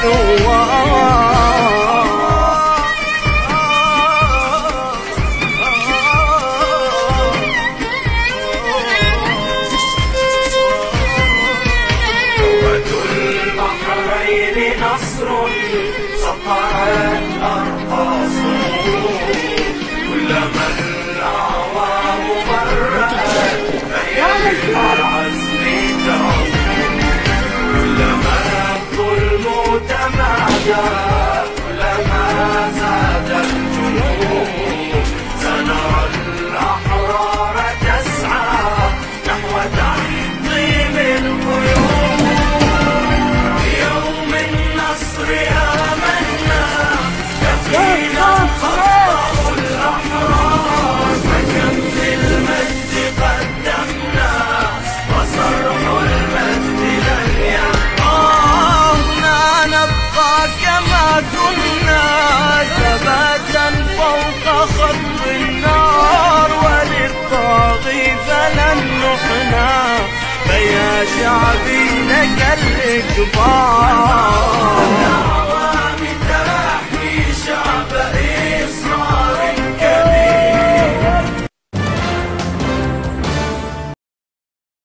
الثوار. البحرين نصر سطعت أرقاص، كلما الأعوام مرت فهي بالعزم ترى، كلما الظلم تمادى كلما زاد الجنون، سنرى الأحرار تسعى نحو تحطيم القيود. يقينا خطأ الأحرار، فكم للمجد قدمنا وصرح المجد لن يبقى. نبقى كما كنا ثباتا فوق خط النار، وللطاغي فلن نحنى، فيا شعبي لك الإجبار.